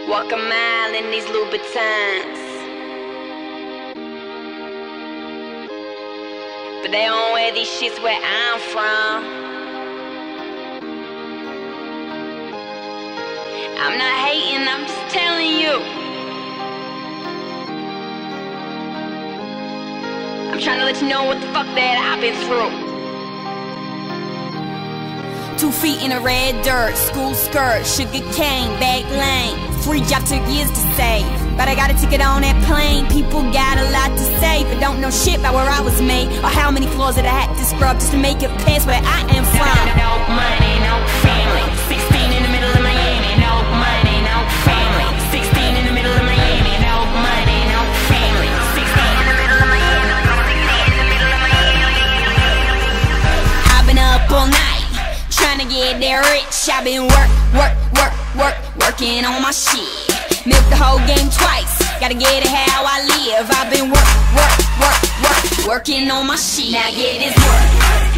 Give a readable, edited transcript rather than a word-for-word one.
Walk a mile in these Louboutins, but they don't wear these shits where I'm from. I'm not hating, I'm just telling you. I'm trying to let you know what the fuck that I've been through. 2 feet in a red dirt, school skirt, sugar cane, back lane. 3 job took years to save, but I got a ticket on that plane. People got a lot to say, but don't know shit about where I was made, or how many floors that I had to scrub just to make it past where I am from. No money, no family. 16 in the middle of Miami. No money, no family. 16 in the middle of Miami. No money, no family. 16 in the middle of Miami. I've been up all night trying to get there rich. I've been working on my shit. Milk the whole game twice, gotta get it how I live. I've been working on my shit. Now get this work.